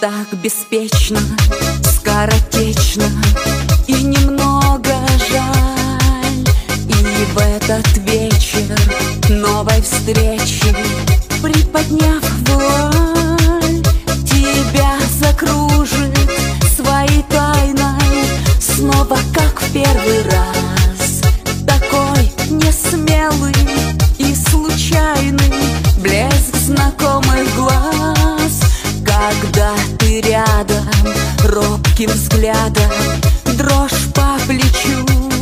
так беспечно, скоротечно и немного жаль. И в этот вечер новой встречи, приподняв вуаль, тебя закружит своей тайной снова, как в первый раз. Такой несмелый и случайный блеск знакомых глаз, когда ты рядом, робким взглядом, дрожь по плечу.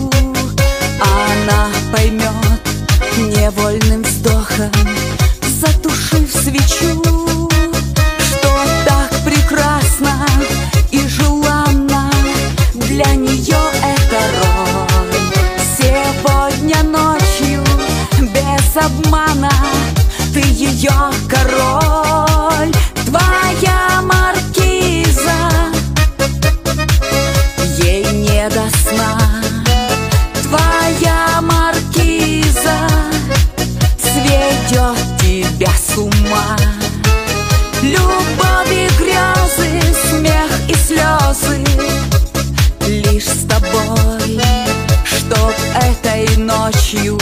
Она поймет невольным вздохом, затушив свечу, что так прекрасно и желанно для нее эта роль. Сегодня ночью без обмана ты ее король, твоя маркиза. Ей не до сна, твоя маркиза сведет тебя с ума. Любовь и грезы, смех и слезы, лишь с тобой, чтоб этой ночью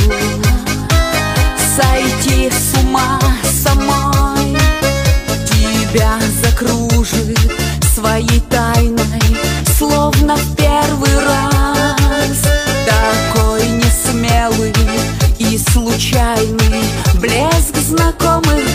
сойти с ума самой. Тебя закружит своей тайной, словно в первый раз. Такой несмелый и случайный блеск знакомых